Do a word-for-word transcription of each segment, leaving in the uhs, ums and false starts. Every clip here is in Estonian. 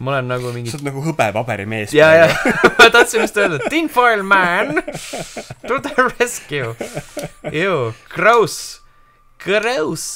ma olen nagu mingi... sa oled nagu hõbepaberi mees. Ja, ja, ma tahtsin just öelda, tinfoil man to the rescue. Ew, gross. Gross.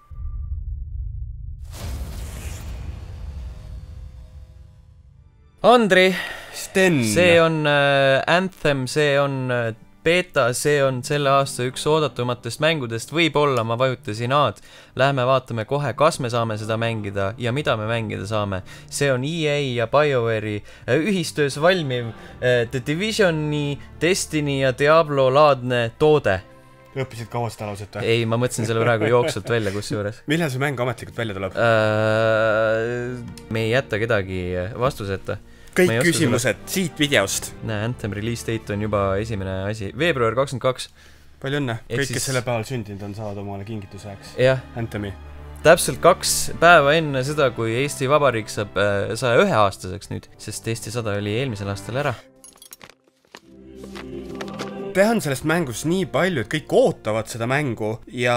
Andri, Sten. see on äh, Anthem, see on äh, beta, see on selle aasta üks oodatumatest mängudest, võib-olla ma vajutasin A-d, lähme vaatame kohe, kas me saame seda mängida ja mida me mängida saame. See on E A ja BioWare'i ühistöös valmiv The Divisioni, Destiny ja Diablo laadne toode. Õppisid kauast alused või? Ei, ma mõtlesin selle praegu jooksvalt välja kusjuures. Millal see mäng ametlikult välja tuleb? Uh, me ei jätta kedagi vastuseta. Kõik küsimused selle... siit videost. Näe, Anthem release date on juba esimene asi. veebruar kakskümmend kaks. Palju õnne. Kõik, siis... kes selle päeval sündinud on, saavad omale kingituseks. Jah. Anthemi. Täpselt kaks päeva enne seda, kui Eesti Vabariik saab saja ühe aastaseks nüüd, sest Eesti sada oli eelmisel aastal ära. Tehan sellest mängust nii palju, et kõik ootavad seda mängu ja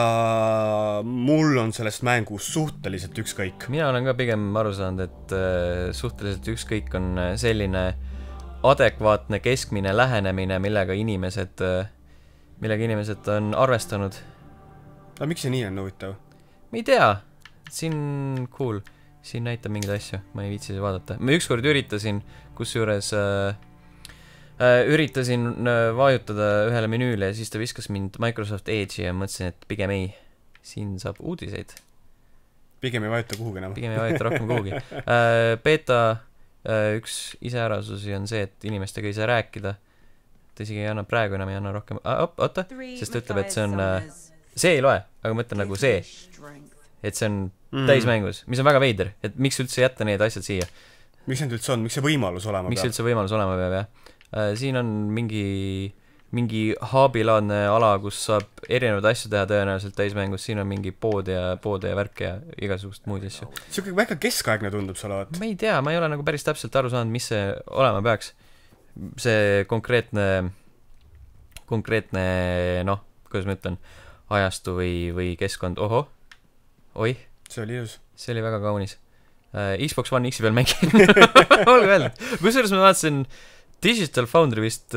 mul on sellest mängust suhteliselt ükskõik. Mina olen ka pigem aru saanud, et äh, suhteliselt ükskõik on selline adekvaatne keskmine lähenemine, millega inimesed, äh, millega inimesed on arvestanud. Aga miks see nii on huvitav? Ma ei tea. Siin cool. Siin näitab mingeid asju. Ma ei viitsi vaadata. Ma ükskord üritasin, kusjuures... Äh, Uh, üritasin uh, vajutada ühele menüüle ja siis ta viskas mind Microsoft Edge'i ja mõtlesin, et pigem ei. Siin saab uudiseid. Pigem ei vajuta kuhugi enam. Pigem ei vajuta rohkem kuhugi. Uh, beta uh, üks iseärasusi on see, et inimestega ei saa rääkida. Ta isegi ei anna praegu enam, ei anna rohkem. Ah, op, oota, sest ta ütleb, et see on... Uh, see ei loe, aga mõtlen nagu see. Et see on mm. täismängus, mis on väga veider. Et miks üldse jätta need asjad siia? Miks need üldse on? Miks see võimalus olema miks peab? Miks üldse võimalus olema peab, jah? Uh, siin on mingi, mingi haabilaadne ala, kus saab erinevaid asju teha tõenäoliselt täismängus. Siin on mingi pood ja, pood ja värk ja igasugust muid asju. See väga keskaegne tundub sa olevat. Ma ei tea, ma ei ole nagu päris täpselt aru saanud, mis see olema peaks. See konkreetne, konkreetne, noh, kuidas ma ütlen, ajastu või, või keskkond. Oho, oi. See oli ilus. See oli väga kaunis. Uh, Xbox One X-i peal mängin. Olgu öeldud. Kusjuures ma vaatasin Digital Foundry vist,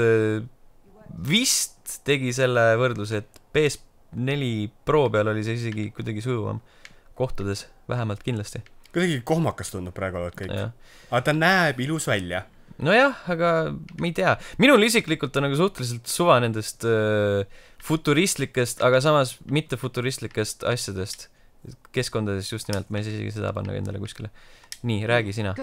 vist tegi selle võrdluse, et P S neli Pro peal oli see isegi kuidagi sujuvam kohtades, vähemalt kindlasti. Kuidagi kohmakas tundub praegu olevat kõik. Aga ta näeb ilus välja. Nojah, aga ma ei tea. Minul isiklikult on nagu suhteliselt suva nendest äh, futuristlikest, aga samas mitte futuristlikest asjadest. Keskkondades just nimelt, ma ei saa isegi seda panna endale kuskile. Nii, räägi sina.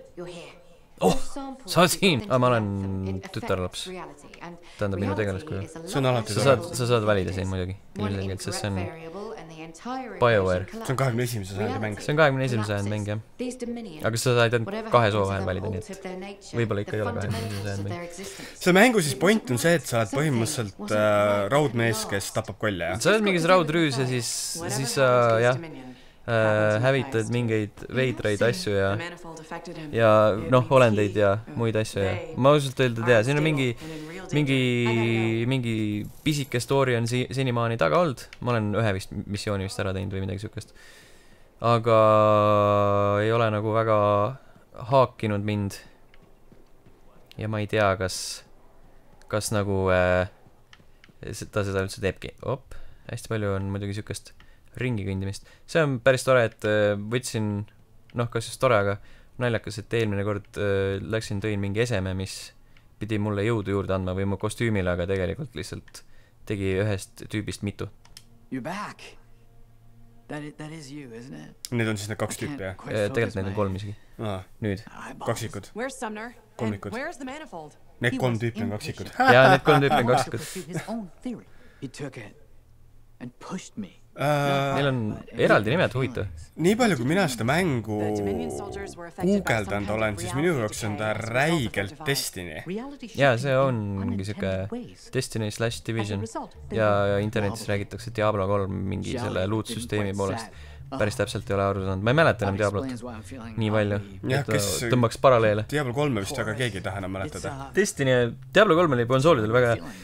Oh, sa oled siin! Ah, ma olen tütarlaps. Tähendab minu tegelaskuju. See on alati sa saad, sa saad valida siin muidugi. Ilmselgelt, sest see on BioWare. See on kahekümne esimese sajandi mäng. See on kahekümne esimese sajandi mäng, jah. Aga sa said ainult kahe soo vahel valida, nii et võib-olla ikka ei ole kahekümne esimese sajandi mäng. See mängu siis point on see, et sa oled põhimõtteliselt äh, raudmees, kes tapab kolle, jah? Sa oled mingis raudrüüs ja siis, siis sa, jah, äh, hävitad mingeid veidraid asju ja ja noh, olendeid ja muid asju ja ma ausalt öelda tea, siin on mingi mingi, mingi pisike story on si senimaani taga olnud. Ma olen ühe vist missiooni vist ära teinud või midagi sükest. Aga ei ole nagu väga haakinud mind. Ja ma ei tea, kas kas nagu äh, ta seda üldse teebki. Op, hästi palju on muidugi sükest ringi kõndimist. See on päris tore, et äh, võtsin, noh, kas just tore, aga naljakas, et eelmine kord äh, läksin tõin mingi eseme, mis pidi mulle jõudu juurde andma või mu kostüümile, aga tegelikult lihtsalt tegi ühest tüübist mitu. You're back. That is, that is you, isn't it? Need on siis need kaks tüüpi, jah? Tegelikult need on kolm isegi. Ah, nüüd. Kaksikud. Kolmikud. Need kolm tüüpi on kaksikud. Jaa, need kolm tüüpi on kaksikud. He took it and pushed me. Uh, Neil on eraldi nimed, huvitav. Nii palju, kui mina seda mängu guugeldanud olen, siis minu jaoks on ta räigelt Destiny. Jaa, see on mingi siuke Destiny slash Division ja internetis räägitakse Diablo kolm mingi selle loot-süsteemi poolest. Päris täpselt ei ole aru saanud. Ma ei mäleta enam Diablot nii palju, ja, et tõmbaks paralleele. Diablo kolme vist väga keegi ei taha enam mäletada. Destiny, Diablo kolm oli konsoolidel väga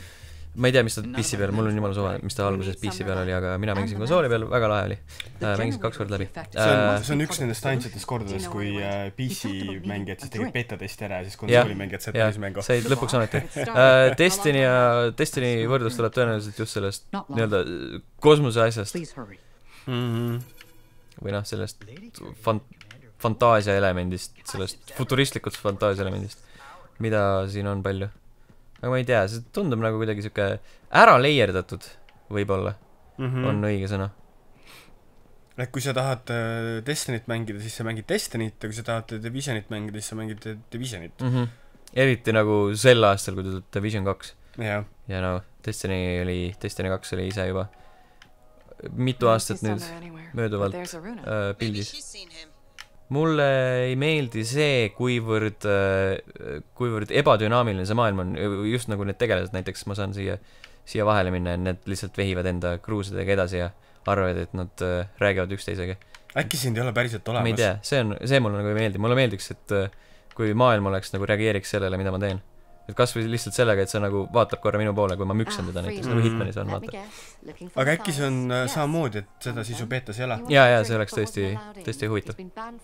ma ei tea, mis ta P C peal, mul on jumala suva, mis ta alguses P C peal oli, aga mina mängisin konsooli peal, väga lahe oli äh,. Mängisin kaks korda läbi. See on, see on üks nendest ainsatest kordades, kui äh, P C mängijad siis tegid beta-testi ära ja siis konsooli mängijad said päris mängu. Said lõpuks ameti. äh, Destiny ja Destiny võrdlus tuleb tõenäoliselt just sellest nii-öelda kosmose asjast. Mm-hmm. Või noh, sellest fan- fantaasia elemendist, sellest futuristlikust fantaasia elemendist, mida siin on palju. Aga ma ei tea, see tundub nagu kuidagi siuke ära leierdatud, võib-olla, mm-hmm. on õige sõna. Et kui sa tahad äh, Destinyt mängida, siis sa mängid Destinit, ja kui sa tahad Divisionit mängida, siis sa mängid Divisionit. Mm-hmm. Eriti nagu sel aastal, kui tuleb Division kaks. Ja, ja no, Destiny oli, Destiny kaks oli ise juba mitu aastat nüüd mööduvalt äh, pildis. Mulle ei meeldi see, kuivõrd, kuivõrd ebadünaamiline see maailm on, just nagu need tegelased, näiteks ma saan siia, siia vahele minna ja need lihtsalt vehivad enda kruusidega edasi ja arvavad, et nad äh, räägivad üksteisega. Äkki sind ei ole päriselt olemas? Ma ei tea, see, on, see mulle nagu ei meeldi. Mulle meeldiks, et äh, kui maailm oleks nagu reageeriks sellele, mida ma teen. Et kas või lihtsalt sellega, et see nagu vaatab korra minu poole, kui ma müksan teda näiteks, nagu Hitmanis on, vaata. Aga äkki see on äh, samamoodi, et seda siis ju beetas ei ole? Jaa, jaa, see oleks tõesti, tõesti huvitav.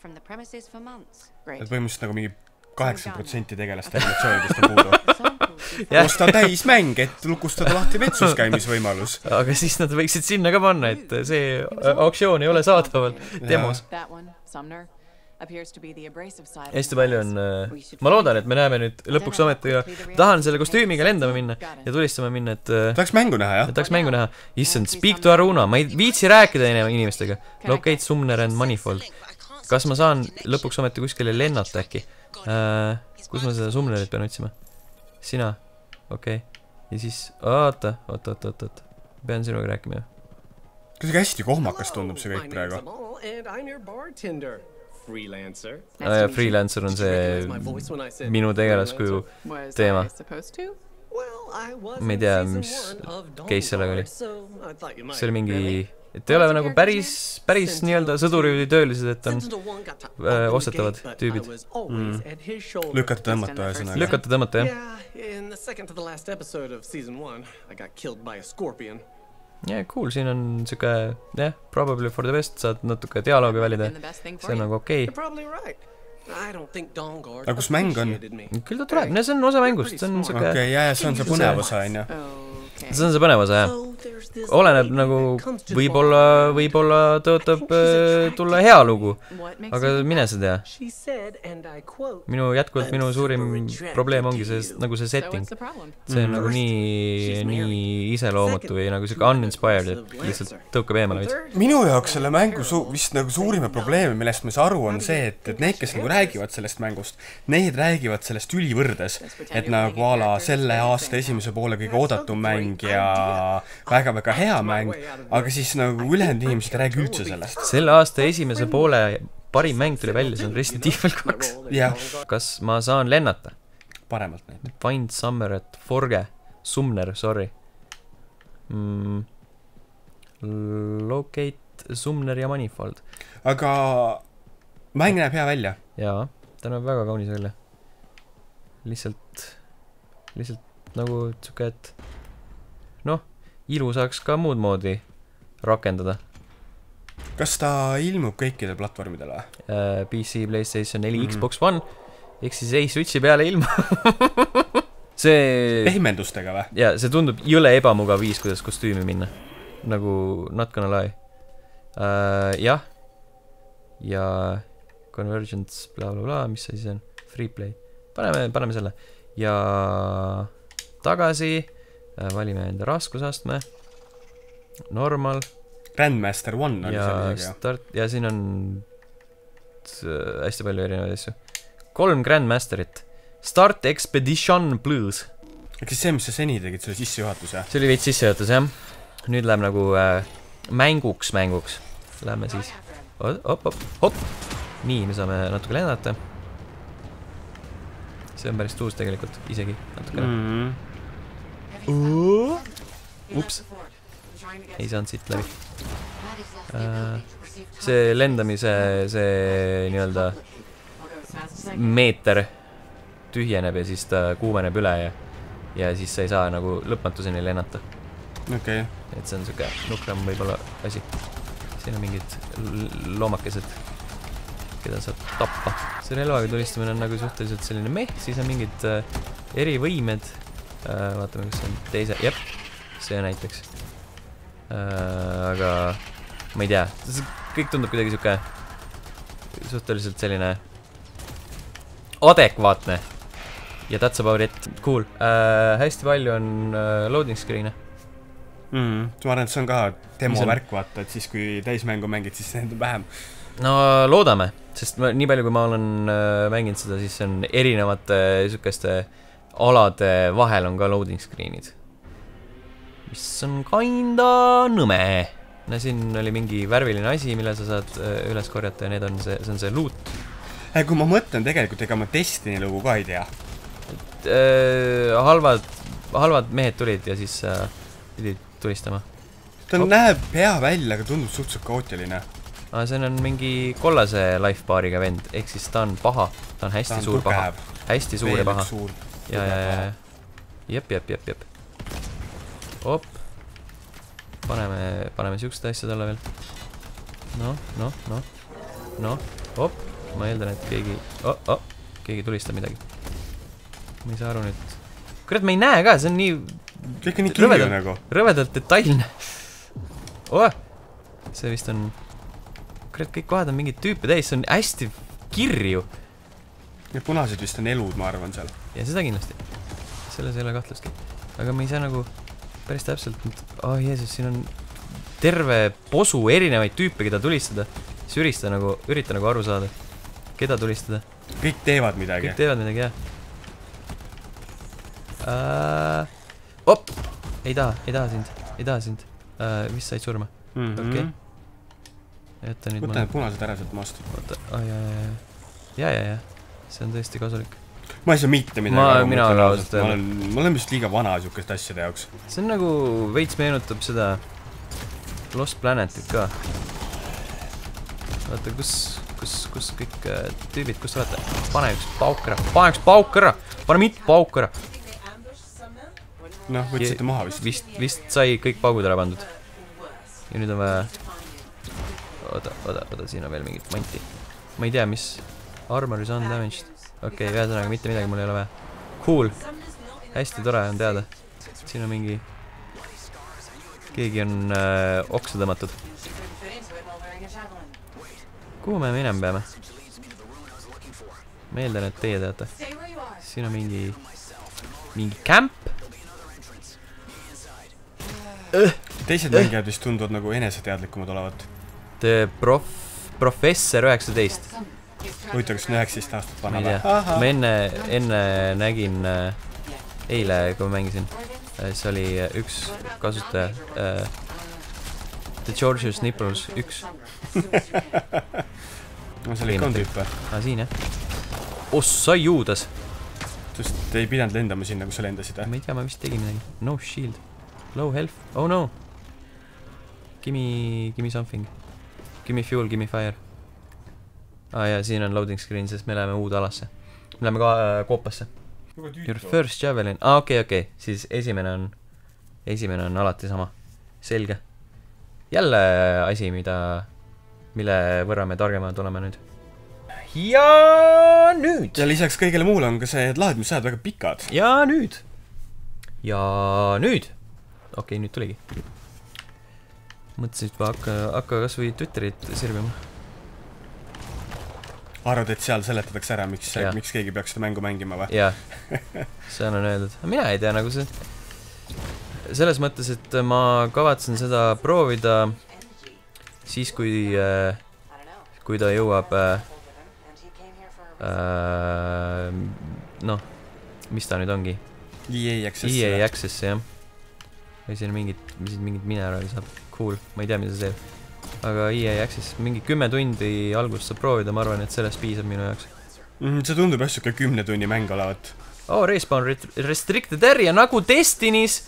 Et põhimõtteliselt nagu mingi kaheksakümmend protsenti tegelast animatsioonidest on puudu. Osta täis mäng, et lukustada lahti vetsus käimisvõimalus. Aga siis nad võiksid sinna ka panna, et see auktsioon ei ole saadaval demos. Hästi palju on, ma loodan, et me näeme nüüd lõpuks ometi ja tahan selle kostüümiga lendama minna ja tulistama minna, et tahaks mängu näha, jah? Tahaks mängu näha. Issand, speak to Aruna, ma ei viitsi rääkida inimestega. Locate, Sumner and Manifold. Kas ma saan lõpuks ometi kuskile lennata äkki? Äh, kus ma seda Sumnerit pean otsima? Sina? Okei okay. Ja siis, oota, oota, oota, oota, oota. Pean sinuga rääkima, jah. Kuidagi hästi kohmakas tundub see kõik praegu. Freelancer. Ah, ja, Freelancer on see minu tegelaskuju teema. Ma ei tea, mis case sellega oli. See oli mingi, et ei ole nagu päris, päris nii-öelda sõduri töölised, et on äh, ostetavad tüübid. Mm. Lükata tõmmata ja sõnaga. Lükata tõmmata, jah. Ja, cool, siin on siuke, jah, probably for the best, saad natuke dialoogi valida, see on nagu okei. Aga kus mäng on? Küll ta tuleb, see on osa mängust, see on siuke... Okei, jah, see on see põnev osa, on ju. See on see põnev osa, jah. Oleneb nagu, võib-olla, võib-olla tõotab äh, tulla hea lugu, aga mine sa tea. Minu jätkuvalt, minu suurim probleem ongi see, nagu see setting. See on nagu nii, nii iseloomatu või nagu siuke uninspired, et lihtsalt tõukab eemale veits. Minu jaoks selle mängu su vist nagu suurima probleemi, millest ma saa aru, on see, et, et need, kes nagu räägivad sellest mängust, need räägivad sellest ülivõrdes, et nagu ala selle aasta esimese poole kõige oodatum mäng ja väga-väga hea mäng, aga siis nagu ülejäänud inimesed ei räägi üldse sellest. Selle aasta esimese poole parim mäng tuli välja, see on Resident Evil kaks. Yeah. Kas ma saan lennata? Paremalt neid. Find Summer at Forge. Sumner, sorry. Mm. Locate Sumner ja Manifold. Aga mäng näeb hea välja. Jaa, ta näeb väga kaunis välja. Lihtsalt, lihtsalt nagu tsuke, et noh, ilu saaks ka muud moodi rakendada. Kas ta ilmub kõikidele platvormidele? Uh, P C, PlayStation neli, mm. Xbox One, ehk siis ei Switchi peale ilma. see... Pehmendustega või? Jaa, see tundub jõle ebamugav viis, kuidas kostüümi minna. Nagu not gonna lie. Uh, jah. Ja Convergence, bla bla bla, mis see siis on? Freeplay. Paneme, paneme selle. Ja tagasi... valime enda raskusastme, normal Grandmaster One oli ja start, ja siin on hästi palju erinevaid asju. Kolm Grandmasterit. Start Expedition Blues. Eks see, mis sa seni tegid, selle sissejuhatuse? See oli veits sissejuhatus, jah. Nüüd läheb nagu äh, mänguks mänguks. Läheme siis op, op, op. Nii, me saame natuke lennata. See on päris tuus tegelikult, isegi natukene. Mm-hmm. Uh, ups. Ei saanud siit läbi. Uh, see lendamise, see nii-öelda meeter tühjeneb ja siis ta kuumeneb üle ja ja siis sa ei saa nagu lõpmatuseni lennata. okei okay. Et see on siuke nukram võib-olla asi. Siin on mingid loomakesed, keda saab tappa. See relvaga tulistamine on nagu suhteliselt selline meh, siis on mingid äh, erivõimed. Äh, vaatame, kas see on teise, jep, see näiteks. Äh, aga ma ei tea, see kõik tundub kuidagi siuke suhteliselt selline adekvaatne. Ja that's about it. Cool. Äh, hästi palju on äh, loading screen'e. Mm, ma arvan, et see on ka demo on... värk, vaata, et siis kui täismängu mängid, siis need on vähem. No loodame, sest ma, nii palju kui ma olen äh, mänginud seda, siis on erinevate sükeste alade vahel on ka loading screen'id. Mis on kinda nõme. No siin oli mingi värviline asi, mille sa saad äh, üles korjata ja need on see, see on see loot. Äh, kui ma mõtlen tegelikult, ega ma Destiny lugu ka ei tea. Et, äh, halvad, halvad mehed tulid ja siis äh, pidid tulistama. Ta oh. näeb hea välja, aga tundub suhteliselt kaootiline. Ah, see on mingi kollase lifebaariga vend, ehk siis ta on paha. Ta on hästi ta on suur tugev. Paha. Hästi suur ja paha. Suur, ja, ja, ja, ja. Jep, jep, jep, jep. Op. Paneme, paneme siuksed asjad alla veel. No, no, no. No, op. Ma eeldan, et keegi... Oh, oh. Keegi tulistab midagi. Ma ei saa aru nüüd. Kurat, ma ei näe ka, see on nii... kõik on nii kirju rõvedalt, nagu. Rõvedalt detailne. Oh! See vist on... Kurat, kõik kohad on mingid tüüpe täis, see on hästi kirju. Ja punased vist on elud, ma arvan, seal. Ja seda kindlasti. Selles ei ole kahtlustki. Aga me ei saa nagu päris täpselt... Oh Jeesus, siin on terve posu erinevaid tüüpe, keda tulistada. Siis ürita nagu, ürita nagu aru saada. Keda tulistada? Kõik teevad midagi. Kõik teevad midagi, jah. Uh, op! Ei taha, ei taha sind. Ei taha sind. Uh, vist said surma. Mm -hmm. Okei. Võta nüüd Võta need punased ära sealt maast. Võta, oh, ja, ja, ja. Ja, ja, ja. See on tõesti kasulik. Ma ei saa mitte midagi ma, aru. Mina olen ausalt ma olen, ma olen vist liiga vana sükest asjade jaoks. See on nagu veits meenutab seda Lost Planetit ka. Vaata, kus, kus, kus kõik uh, tüübid, kus te olete? Pane üks pauk ära, pane üks pauk ära, pane mitu pauk ära. Noh, võtsite maha vist. Vist, vist sai kõik paugud ära pandud. Ja nüüd on vaja... Oda, oda, oda, siin on veel mingit manti. Ma ei tea, mis... Armor is undamaged. Okei, okay, ühesõnaga mitte midagi mul ei ole vaja. Cool. Hästi tore on teada. Siin on mingi... Keegi on äh, oksa tõmmatud. Kuhu me minema peame? Ma eeldan, et teie teate. Siin on mingi... Mingi camp. Teised mängijad vist tunduvad nagu eneseteadlikumad olevat. The prof... Professor üheksateist. Huvitav, kas on üheksateist aastat vana või? Ma enne, enne nägin äh, eile, kui ma mängisin, äh, see oli äh, üks kasutaja äh, The George's Nipples üks. No see oli ikka on tüüp või? Ah, siin jah. Ossa juudas! Sest ei pidanud lendama sinna, kus sa lendasid või? Ma ei tea, ma vist tegin midagi. No shield. Low health. Oh no! Gimme, gimme something. Gimme fuel, gimme fire. Ah ja, siin on loading screen, sest me läheme uude alasse. Me läheme ka äh, koopasse. Your first javelin. Ah, okei, okay, okei. Okay. Siis esimene on, esimene on alati sama. Selge. Jälle asi, mida, mille võrra me targemad oleme nüüd. Ja nüüd! Ja lisaks kõigele muule on ka see, et laadimisajad väga pikad. Ja nüüd! Ja nüüd! Okei, okay, nüüd tuligi. Mõtlesin, et hakka, hakka kas või Twitterit sirvima. Arvad, et seal seletatakse ära, miks, miks keegi peaks seda mängu mängima või? Jah, see on öeldud. Mina ei tea, nagu see... Selles mõttes, et ma kavatsen seda proovida siis, kui, kui ta jõuab... Äh, noh, mis ta nüüd ongi? E A Access. E A Access, jah. Või siin mingid, mingid mineraali saab. Cool, ma ei tea, mida see teeb. Aga E A Access, mingi kümme tundi algust saab proovida, ma arvan, et sellest piisab minu jaoks. Mm, see tundub jah siuke kümne tunni mäng olevat. Oh, respawn restricted area, nagu Destiny's!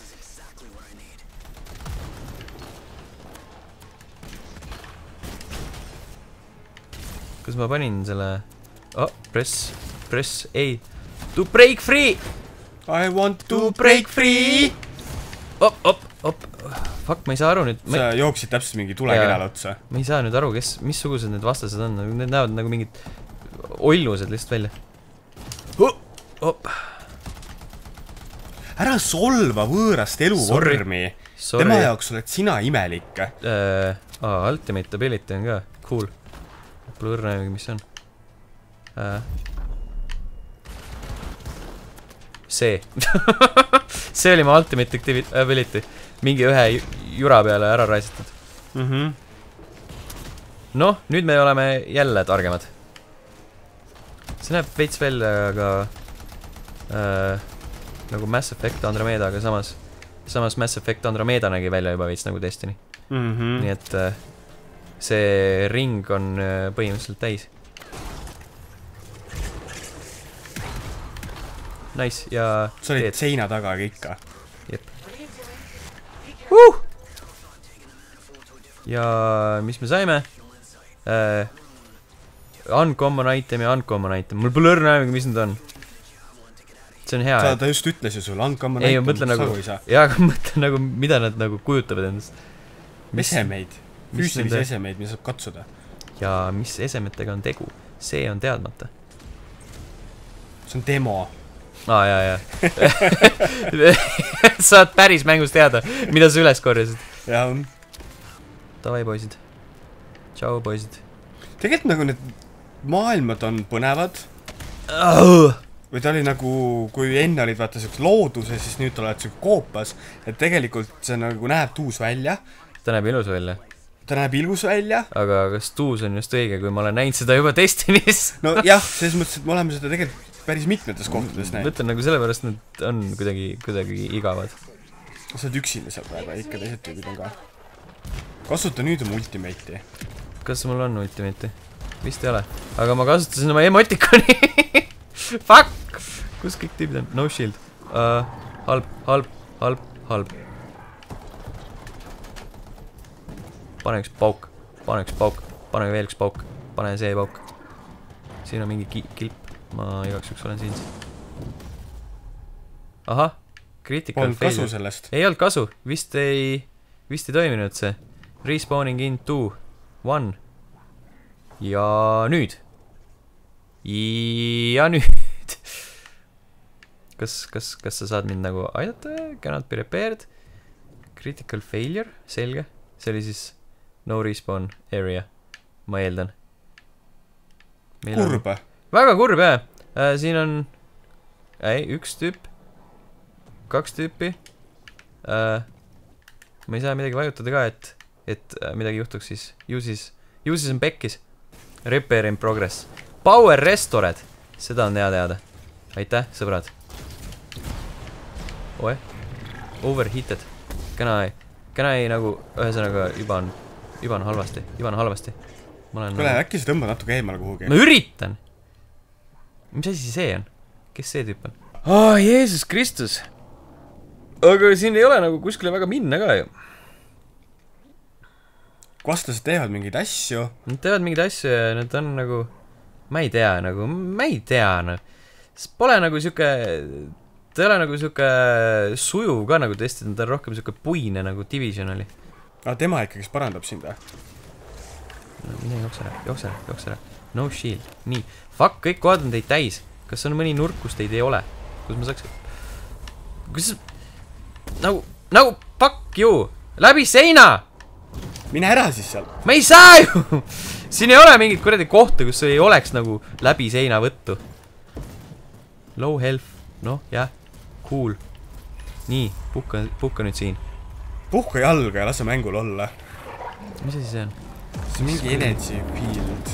Kas ma panin selle... Oh, press, press A. To break free! I want to break free! Op, op, op. Fuck, ma ei saa aru nüüd. Sa jooksid täpselt mingi tulekenale otsa. Ma ei saa nüüd aru, kes, missugused need vastased on. Need näevad nagu mingid ollused lihtsalt välja. Op. Ära solva võõrast eluvormi. Tema jaoks oled sina imelik. Äh, aa, ultimate ability on ka. Cool. Pole õrna mingi, mis on. Äh. See. See oli ma ultimate ability. Mingi ühe jura peale ära raisatud. Mm-hmm. Noh, nüüd me oleme jälle targemad. See näeb veits välja aga äh, nagu Mass Effect Andromeda, aga samas samas Mass Effect Andromeda nägi välja juba veits nagu Destiny. Mm-hmm. Nii et äh, see ring on äh, põhimõtteliselt täis. Nice, ja sa olid seina taga ikka. Jep. Uh! Ja mis me saime? Uh, uncommon item ja uncommon item. Mul pole õrna aega, mis need on. See on hea. Sa, ta just ütles ju sul uncommon ei, item. Ei, mõtlen nagu, jaa, aga mõtlen nagu, mida nad nagu kujutavad endast. Esemeid. Füüsilisi esemeid, mida saab katsuda. Ja mis esemetega on tegu? See on teadmata. See on demo. Aa, jaa, jaa. Saad päris mängus teada, mida sa üles korjasid. Jaa, on. Tavai, poisid. Tšau, poisid. Tegelikult nagu need maailmad on põnevad. Oh. Või ta oli nagu, kui enne olid vaata selliseks looduse, siis nüüd oled selline koopas. Et tegelikult see nagu näeb tuus välja. Ta näeb ilus välja. Ta näeb ilus välja. Aga kas tuus on just õige, kui ma olen näinud seda juba Destiny's? No jah, selles mõttes, et me oleme seda tegelikult päris mitmetes kohtades näinud. Mõtlen nagu sellepärast, need on kuidagi, kuidagi igavad. Sa oled üksinda seal praegu, ikka teised tüübid on ka. Kasuta nüüd oma ultimate'i. Kas mul on ultimate'i? Vist ei ole. Aga ma kasutasin oma emotikoni. Fuck! Kus kõik tüübid on? No shield. Uh, halb, halb, halb, halb. Pane üks pauk. Pane üks pauk. Pane veel üks pauk. Pane see pauk. Siin on mingi ki kilp. Ma igaks üks olen siin. Ahah. Critical failure. Polnud kasu sellest. Ei olnud kasu. Vist ei, vist ei toiminud see. Respawning in two. One. Ja nüüd. Ja nüüd. Kas, kas, kas sa saad mind nagu aidata? Cannot be repaired. Critical failure. Selge. See oli siis no respawn area. Ma eeldan. Kurb. Väga kurb, jah. Äh, siin on ei, üks tüüp. Kaks tüüpi. Äh, ma ei saa midagi vajutada ka, et, et äh, midagi juhtuks siis. Ju siis, ju siis on pekkis. Repair in progress. Power restored. Seda on hea teada. Aitäh, sõbrad. Oe. Overheated. Can I, can I nagu, ühesõnaga, juba on, juba on halvasti. Juba on halvasti. Kuule, nagu... äkki sa tõmbad natuke eemale kuhugi. Ma üritan. Mis asi see on? Kes see tüüp on? Aa, Jeesus Kristus! Aga siin ei ole nagu kuskile väga minna ka ju. Vastased teevad mingeid asju. Nad teevad mingeid asju ja nad on nagu... Ma ei tea nagu, ma ei tea no. Sest pole nagu siuke... Ta ei ole nagu siuke sujuv ka nagu testid, ta on rohkem siuke puine nagu Division oli. Aga tema ikkagi parandab sind või? No, mine jookse ära, jookse ära, jookse ära. No shield. Nii. Fuck, kõik kohad on teid täis. Kas on mõni nurk, kus teid ei ole? Kus ma saaks... Kus... Nagu... Nagu... Fuck you! Läbi seina! Mine ära siis seal. Ma ei saa ju! Siin ei ole mingit kuradi kohta, kus ei oleks nagu läbi seina võttu. Low health. Noh, jah. Cool. Nii. Puhka, puhka nüüd siin. Puhka jalga ja lase mängul olla. Mis asi see on? See on mingi energy field.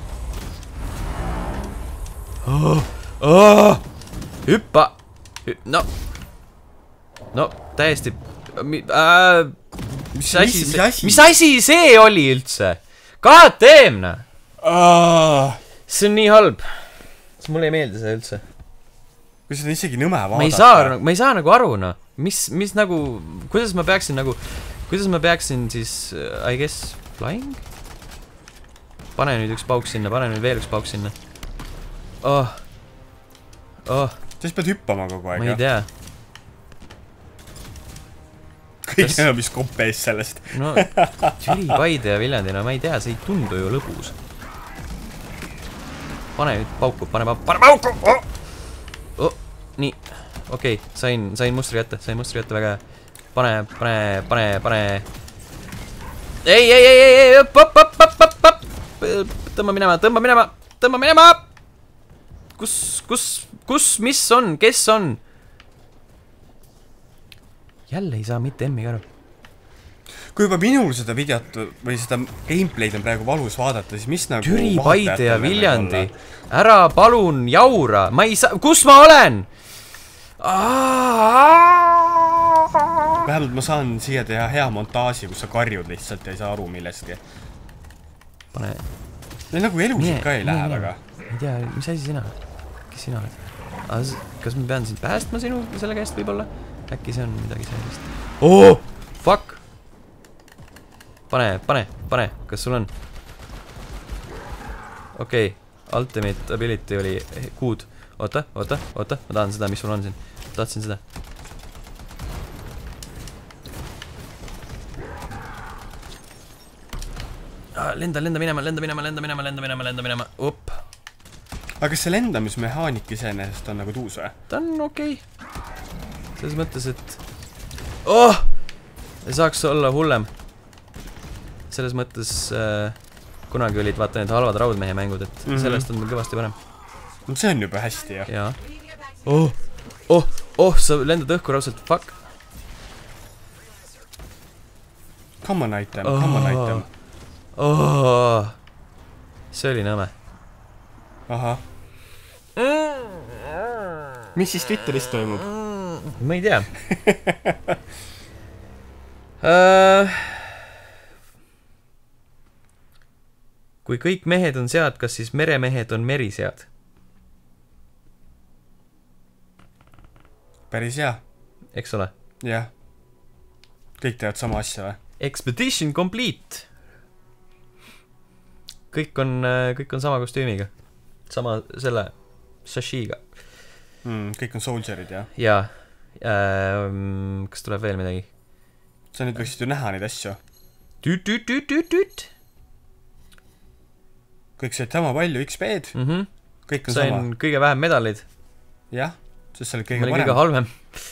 Oh, oh, hüppa. No. No, täiesti. Äh, mis, asi, mis, mis, asi? mis asi see oli üldse? Kahteemna. Ah. See on nii halb. Mulle ei meeldi see üldse. Kui seda isegi nõme vaadata. Ma ei saa, ma ei saa nagu aru, no. Mis, mis nagu, kuidas ma peaksin nagu, kuidas ma peaksin siis, I guess, flying? Pane nüüd üks pauk sinna, pane nüüd veel üks pauk sinna. Oh. Oh. Siis pead hüppama kogu aeg, ma ei tea. Kõik enam mis koppe ees sellest. No, Jüri, Paide ja Viljandi, no ma ei tea, see ei tundu ju lõbus. Pane nüüd pauku, pane pauku, pane pauku! Oh! Oh, nii, okei, okay, sain, sain mustri kätte, sain mustri kätte väga hea. Pane, pane, pane, pane. Ei, ei, ei, ei, ei, op, op, op, op, op, op. Tõmba minema, tõmba minema, tõmba minema! Kus, kus, kus, mis on, kes on? Jälle ei saa mitte emmi aru. Kui juba minul seda videot või seda gameplay'd on praegu valus vaadata, siis mis nagu... Jüri, Paide ja Viljandi. Ära palun jaura. Ma ei saa... Kus ma olen? Vähemalt ma saan siia teha hea montaaži, kus sa karjud lihtsalt ja ei saa aru millestki. Pane... Neil nagu elusid ka ei lähe väga. Ei tea, mis asi sina oled? Kes sina oled? Kas ma pean sind päästma sinu selle käest võib-olla? Äkki see on midagi sellist. Oh! Fuck! Pane, pane, pane. Kas sul on? Okei. Okay. Ultimate ability oli good. Oota, oota, oota. Ma tahan seda, mis sul on siin. Tahtsin seda. Ah, lenda, lenda minema, lenda minema, lenda minema, lenda minema, lenda minema. Upp. Aga kas see lendamismehaanik iseenesest on nagu tuus või? Ta on okei. Okay. Selles mõttes, et... Oh! Ei saaks olla hullem. Selles mõttes... Äh, kunagi olid vaata need halvad raudmehe mängud, et mm -hmm. sellest on kõvasti parem. See on juba hästi, jah. Jaa. Oh! Oh! Oh! Sa lendad õhku raudselt. Fuck! Come on item, oh. come on item. Oh! See oli nõme. Ahah. Mis siis Twitteris toimub? Ma ei tea. uh, kui kõik mehed on sead, kas siis meremehed on merisead? Päris hea. Eks ole? Jah. Kõik teevad sama asja või? Expedition complete. Kõik on, kõik on sama kostüümiga. Sama selle Sashiga. Mm, kõik on soldierid, jah? Jaa. Ähm, kas tuleb veel midagi? Sa nüüd võiksid ju näha neid asju. Tüt, tüt, tüt, tüt, tüt. Kõik said sama palju X P-d. Mm -hmm. Kõik on Sain sama. kõige vähem medalid. Jah, sest see oli kõige parem. Kõige halvem.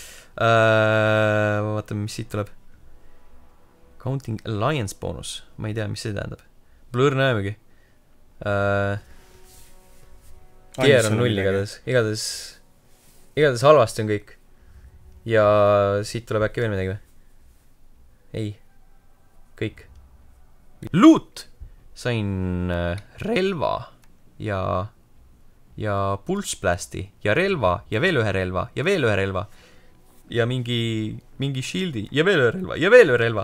Uh, vaatame, mis siit tuleb. Counting Alliance bonus. Ma ei tea, mis see tähendab. Blur näemegi. Uh, Gear on null igades. Igades... Igades halvasti on kõik. Ja siit tuleb äkki veel midagi või? Ei. Kõik. Loot! Sain relva ja ja pulssplasti ja relva ja veel ühe relva ja veel ühe relva ja mingi mingi shieldi ja veel ühe relva ja veel ühe relva.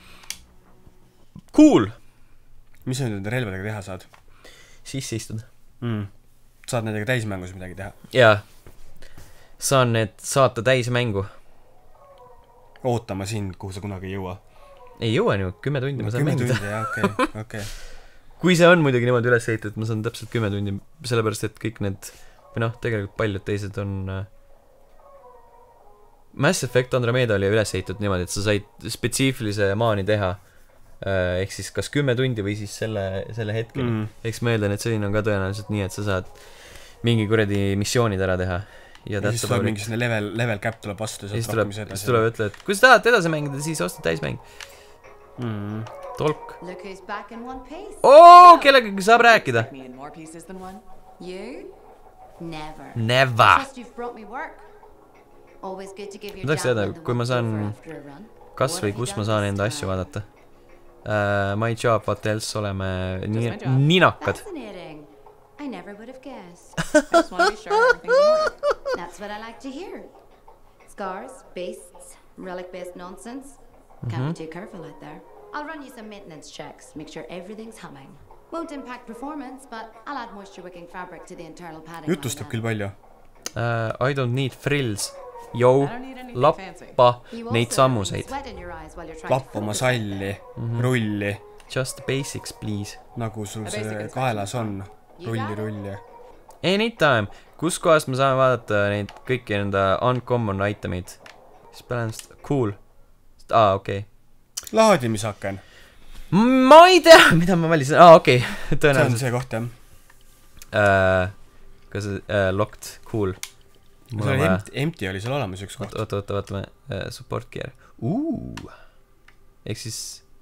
Cool! Mis sa nende relvadega teha saad? Sisse istud. Mm. Saad nendega täismängus midagi teha? Jaa. Saan need saata täismängu. Ootama sind, kuhu sa kunagi ei jõua. Ei jõua ju, kümme tundi ma no, saan kümme mängida. Tundi, jah, okei, okay, okei. Okay. Kui see on muidugi niimoodi üles ehitatud, ma saan täpselt kümme tundi, sellepärast et kõik need, või noh, tegelikult paljud teised on äh... Mass Effect Andromeda oli üles ehitatud niimoodi, et sa said spetsiifilise maani teha äh, ehk siis kas kümme tundi või siis selle, selle hetkeni mm. Eks ma eeldan, et selline on ka tõenäoliselt nii, et sa saad mingi kuradi missioonid ära teha ja, ja siis tuleb mingi selline level, level cap tuleb vastu ja siis tuleb, siis tuleb ütle, et kui sa tahad edasi mängida, siis osta täismäng mm. Tolk. Oo, kellegagi saab rääkida. Never. Ma tahaks teada, kui ma saan kas või kus ma saan enda asju vaadata. Uh, my job, what else, oleme ni ninakad. I never would have guessed. I just want to be sure everything's in order. That's what I like to hear. Scars, beasts, relic-based nonsense. Can't be too careful out there. I'll run you some maintenance checks, make sure everything's humming. Won't impact performance, but I'll add moisture-wicking fabric to the internal padding. Jutustab küll palju. Uh, I don't need frills. Jou, lappa neid sammuseid. Lappa oma salli, mm -hmm. rulli. Just basics, please. Nagu sul see kaelas on. Rulli, rulli. Anytime. kus kohast me saame vaadata neid kõiki enda uncommon itemid? Siis pärast, cool. Aa, okei okay. Laadimisaken. Ma ei tea, mida ma valisin. Aa, okei okay. See on see koht, jah uh, Kas uh, locked, cool. See oli empty, empty oli seal olemas üks koht. Oota, oota, vaatame uh, support gear. Uuu Ehk siis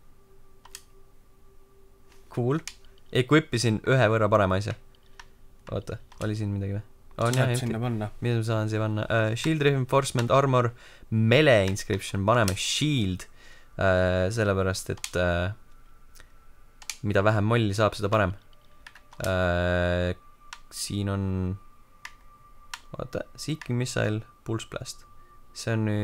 cool. Equipisin ühe võrra parema asja. Oota, oli siin midagi või? On jah, sinna panna. Mida ma saan siia panna? Uh, shield reinforcement, armor, melee inscription. Paneme shield. Uh, sellepärast, et uh, mida vähem molli saab, seda parem. Uh, siin on vaata, seeking missile, pulse blast. See on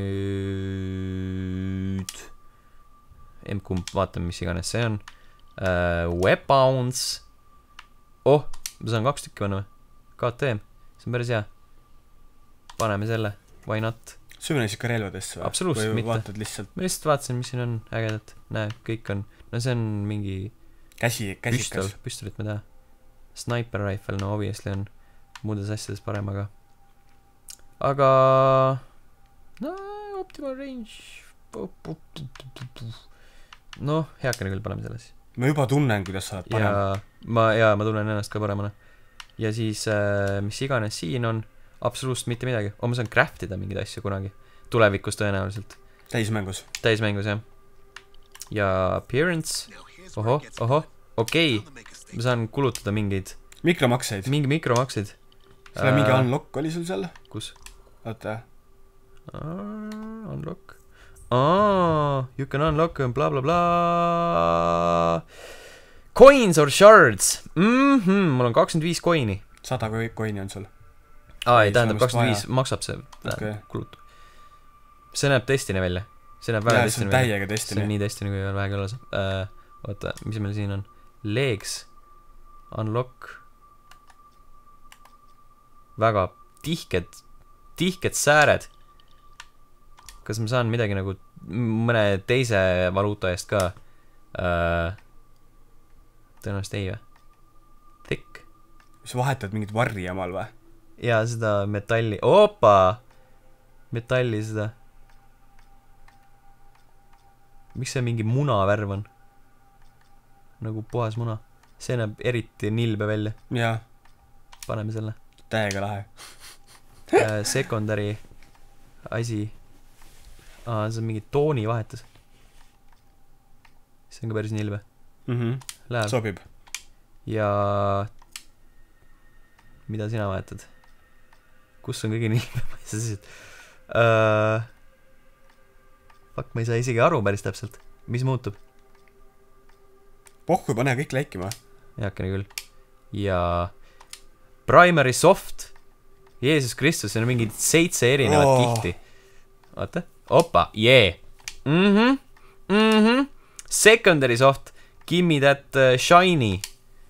nüüd M-kumb, vaatame, mis iganes see on. Uh, weapons. Oh, ma saan kaks tükki panna või? K T M, see on päris hea. Paneme selle, why not? Süvenes ikka relvadesse või? Absoluutselt või mitte. Vaatad lihtsalt? Ma lihtsalt vaatasin, mis siin on ägedat. Näe, kõik on. No see on mingi käsi, käsikas. Püstol, püstolit ma teha. Sniper rifle, no obviously on muudes asjades parem, aga aga no, optimal range. No, heakene küll paneme selles. Ma juba tunnen, kuidas sa oled parem. Ja ma, ja ma tunnen ennast ka paremana. Ja siis, äh, mis iganes siin on, absoluutselt mitte midagi. O, ma saan craftida mingeid asju kunagi. Tulevikus tõenäoliselt. Täismängus. Täismängus, jah. Ja appearance. Oho, oho, okei. Okay. Ma saan kulutada mingeid. Mikromakseid. Mingi mikromakseid. Selle mingi uh, unlock oli sul seal? Kus? Oota. Uh, unlock. Aa, you can unlock bla bla bla. Coins or shards. Mhm, mul on kakskümmend viis coini. Sada coini on sul. Aa, ei, tähendab kakskümmend viis maksab see okay. Kulut. See näeb Destiny välja. See näeb väga ja, Destiny välja. Täiega Destiny. See on nii Destiny kui veel vähegi olla saab. Uh, oota, mis meil siin on? Legs. Unlock. Väga tihked, tihked sääred. Kas ma saan midagi nagu mõne teise valuuta eest ka? Uh, tõenäoliselt ei või? Thick. Mis vahetad mingit varri omal või? Ja seda metalli. Opa! Metalli seda. Miks see mingi muna värv on? Nagu puhas muna. See näeb eriti nilbe välja. Jaa. Paneme selle. Täiega lahe. uh, secondary asi. Aa, see on mingi tooni vahetus. See on ka päris nilbe. Mhm. Läheb. Sobib. Ja mida sina vahetad? Kus on kõige nilbe? Ma ei saa siis, et uh, fuck, ma ei saa isegi aru päris täpselt. Mis muutub? Pohku, pane kõik läikima. Heakene küll. Ja primary soft. Jeesus Kristus, see on mingi seitse erinevat oh. kihti. Vaata. Opa, jee. Yeah. Mhm. Mhm. Secondary soft. Give me that uh, shiny.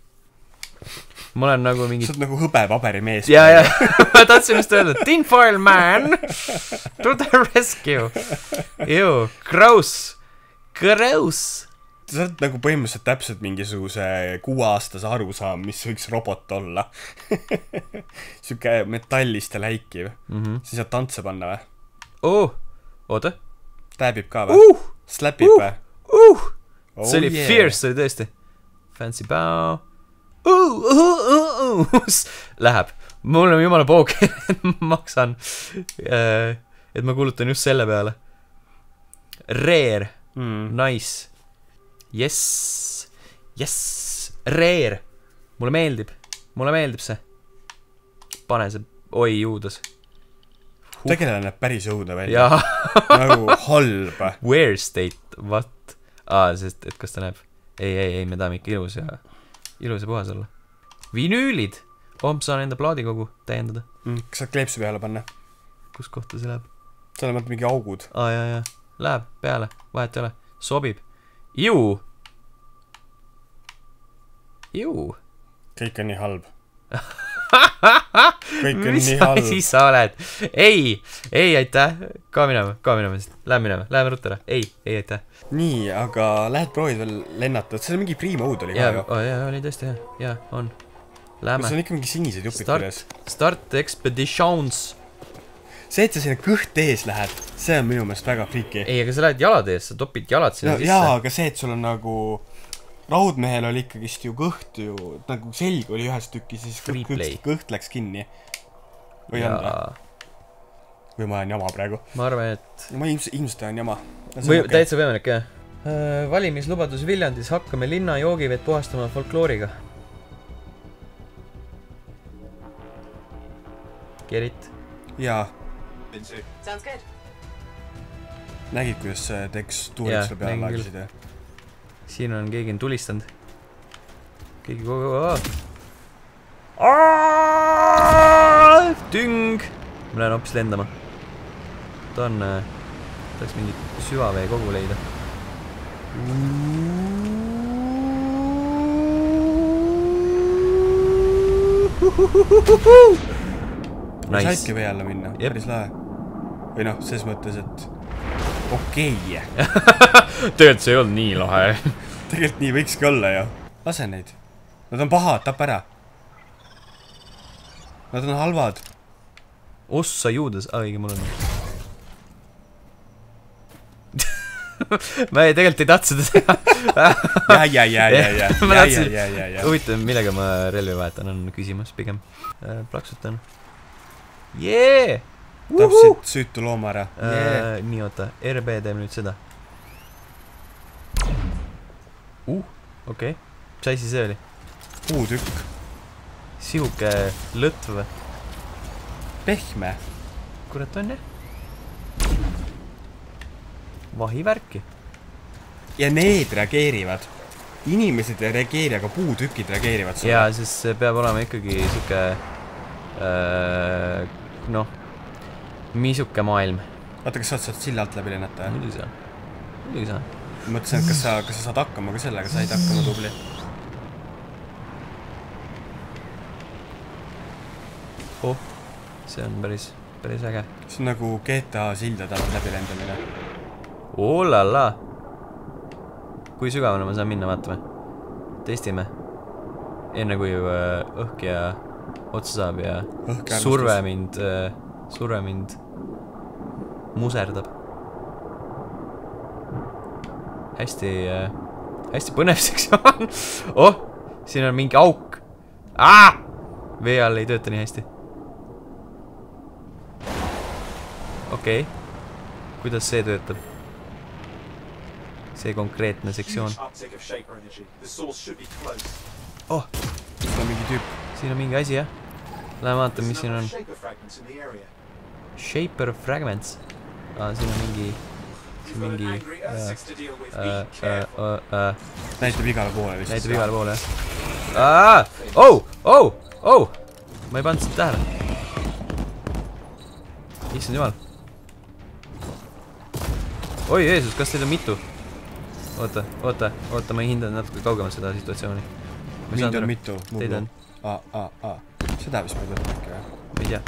Ma olen nagu mingi... Sa oled nagu hõbepaberi mees. Ja, ja. Ma tahtsin just öelda. Tinfoil man. To the rescue. Ew. Gross. Gross. Sa oled nagu põhimõtteliselt täpselt mingisuguse kuueaastase arusaam, mis võiks robot olla. Siuke metallist ja läikiv. Mm -hmm. Siis saad tantse panna või? Oh. Oota. Tääbib ka või? Uh. Slapib uh. või? Uh. Oh, see oli yeah. fierce, see oli tõesti. Fancy bow. Uh, uh, uh, uh. Läheb. Mul on jumala poog, et ma maksan, et ma kulutan just selle peale. Rare. Mm. Nice. Yes. Yes. Rare. Mulle meeldib. Mulle meeldib see. Pane see. Oi, juudas. Huh. Tegelane näeb päris õudne välja. Nagu halb. Where state? What? Aa, sest, et kas ta näeb? Ei, ei, ei, me tahame ikka ilus ja ilus ja puhas olla. Vinüülid. Oh, ma saan enda plaadikogu täiendada. Mm, kas saad kleepsu peale panna? Kus kohta see läheb? Seal on mingi augud. Aa, jaa, jaa. Läheb peale. Vahet ei ole. Sobib. Iu. Iu. Kõik on nii halb. Kõik on mis nii halb. Mis sa oled? Ei, ei, aitäh. Ka minema, ka minema. Lähen minema, läheme ruttele. Ei, ei, aitäh. Nii, aga lähed proovid veel lennata. See on mingi pre-mode oli ja, ka ju. Oh, jaa, oli tõesti hea. Jaa, on. Lähme. See on ikka mingi sinised jupid küljes. Start Expeditions. See, et sa sinna kõht ees lähed, see on minu meelest väga friiki. Ei, aga sa lähed jalad ees, sa topid jalad sinna no, sisse. Jaa, aga see, et sul on nagu raudmehel oli ikkagist ju kõht ju, nagu selg oli ühes tükis, siis kõht, kõht läks kinni. Või on või? Või ma olen jama praegu? Ma arvan, et... Ma ilmselt, ilmselt olen jama. Või okay. Täitsa võimalik, jah. Valimislubadus Viljandis, hakkame linna joogivett puhastama folklooriga. Gerit? Jaa. Nägid, kuidas tekstuurid sulle peale lagisid, jah? Siin on keegi on tulistanud. Keegi kogu... Aaaaaa! Tüng! Ma lähen hoopis lendama. Ta on... tahaks mingi süvavee kogu leida. Nice. Saidki vee alla minna, yep. Päris lahe. Või noh, ses mõttes, et okei okay. Tegelikult see ei olnud nii lahe. Tegelikult nii võikski olla ju. Lase neid. Nad on pahad, tap ära. Nad on halvad. Ossa juudas, õige mul on. Ma ei, tegelikult ei tahtnud seda teha. ja, ja, ja, ja, ja. Ma tahtsin, huvitav, millega ma relvi vahetan, on küsimus pigem. Plaksutan. Jee! Tapsid süütu looma ära. Nii, oota, R B teeb nüüd seda. Uh, okei. Mis asi see oli? Puutükk. Sihuke lõtv. Pehme. Kurat on, jah? Vahivärki. Ja need reageerivad. Inimesed ei reageeri, aga puutükid reageerivad sulle. Jaa, siis peab olema ikkagi sihuke äh, noh misuke maailm. Vaata, kas sa saad silla alt läbi lennata? Muidugi saa. Muidugi saa. Mõtlesin, et kas sa, kas sa saad hakkama ka sellega, said hakkama tubli. Oh, see on päris, päris äge. See on nagu G T A sildade alt läbi lendamine. Oolala! Kui sügavana ma saan minna, vaatame. Testime. Enne kui õhk ja otsa saab ja surve mind, surve mind muserdab. Hästi, hästi põnev sektsioon. Oh, siin on mingi auk. Ah! Vee all ei tööta nii hästi. Okei. Kuidas see töötab? See konkreetne sektsioon. Oh! Siin on mingi tüüp. Siin on mingi asi, jah? Lähen vaata, mis siin on. Shaper Fragments. Ah, siin on mingi... Siin on mingi... Näitab igale poole vist. Näitab igale poole, jah. Aa! Oh! Oh! Oh! Ma ei pannud seda tähele. Issand jumal. Oi, Jeesus, kas teil on mitu? Oota, oota, oota, ma ei hinda natuke kaugemalt seda situatsiooni. Mind on mitu. Teid on. A, a, a. Seda vist ma tõttan äkki, või? Ma ei tea.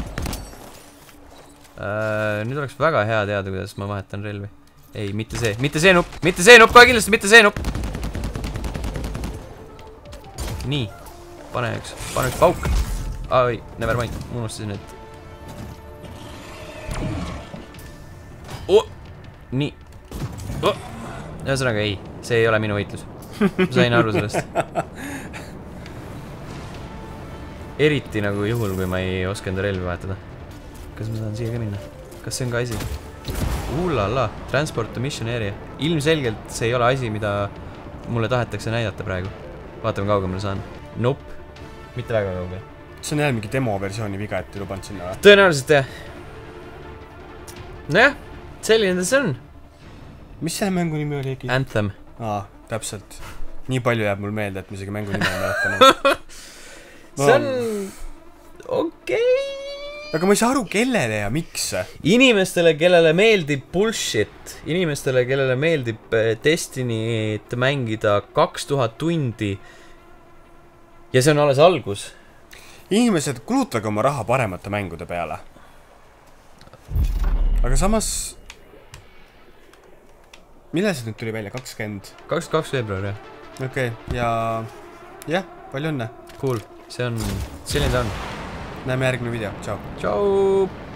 Äh, nüüd oleks väga hea teada, kuidas ma vahetan relvi. Ei, mitte see. Mitte see nupp. Mitte see nupp, kohe kindlasti, mitte see nupp. Nii. Pane üks. Pane üks pauk. Aa, oi, never mind. Ma unustasin, et... Oh! Nii. Oh! Ühesõnaga ei, see ei ole minu võitlus. Ma sain aru sellest. Eriti nagu juhul, kui ma ei oska enda relvi vahetada. Kas ma saan siia ka minna? Kas see on ka asi? Ullala, transport to mission area. Ilmselgelt see ei ole asi, mida mulle tahetakse näidata praegu. Vaatame kaugemale saan. Nope. Mitte väga kaugele. See on jälle mingi demo versiooni viga, et ei lubanud sinna või? Tõenäoliselt jah. Nojah, selline see on. Mis selle mängu nimi oli? Anthem. Aa, täpselt. Nii palju jääb mul meelde, et ma isegi mängu nime ei mäletanud. See on... okei. Aga ma ei saa aru, kellele ja miks? Inimestele, kellele meeldib bullshit. Inimestele, kellele meeldib Destiny't mängida kaks tuhat tundi. Ja see on alles algus. Inimesed, kulutage oma raha paremate mängude peale. Aga samas... Millal see nüüd tuli välja? kakskümmend? kakskümmend kaks veebruar, jah. Okei, okay, ja... jah, palju õnne. Cool. see on, selline ta on. Näeme järgmine video, tšau. Tšau!